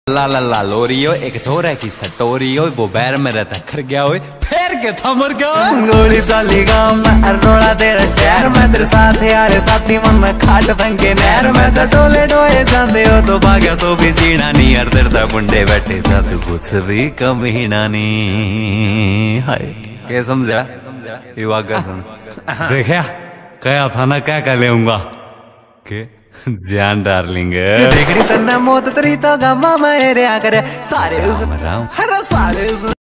ला ला ला लोरियो एक छोरा की सटोरियो वो बैर में रहता खर गया हो फेर के था मर गया गोली चाली गाँव में अरोड़ा तेरा शहर में तेरे साथ यारे साथी मन में खाट संगे नहर में चटोले डोए जाते हो तो भाग्या तो भी जीना नहीं हर तेरता बुंडे बैठे साथ कुछ भी कमीना नहीं हाय क्या समझा ये वाक़ा सुन देखा कया था ना क्या कर लेऊंगा के जान डार्लिंग देखड़ी तन्ना मौत तरी तो गमा मेरे आकर सारे